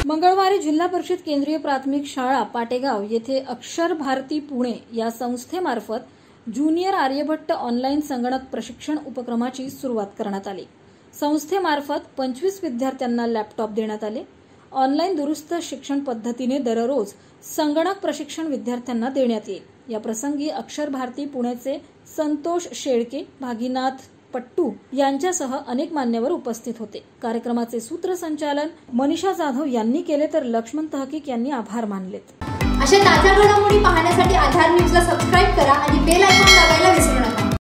मंगळवारी जिल्हा परिषद केंद्रीय प्राथमिक शाळा पाटेगाव येथे अक्षर भारती पुणे या संस्थेमार्फत ज्युनियर आर्यभट्ट ऑनलाईन संगणक प्रशिक्षण उपक्रमाची सुरुवात करण्यात आली। संस्थेमार्फत 25 विद्यार्थ्यांना लॅपटॉप देण्यात आले। ऑनलाईन दुरुस्त शिक्षण पद्धतीने दररोज संगणक प्रशिक्षण विद्यार्थ्यांना देण्यात येईल। या प्रसंगी अक्षर भारती पुणेचे संतोष शेळके, भागीनाथ पट्टू यांच्यासह अनेक मान्यवर उपस्थित होते। कार्यक्रमाचे सूत्रसंचालन मनीषा जाधव यांनी केले तर लक्ष्मण तहकीक यांनी आभार मानलेत। अशा ताज्या घडामोडी पाहण्यासाठी आधार न्यूजला सबस्क्राइब करा आणि बेल आयकॉन दाबायला विसरू नका।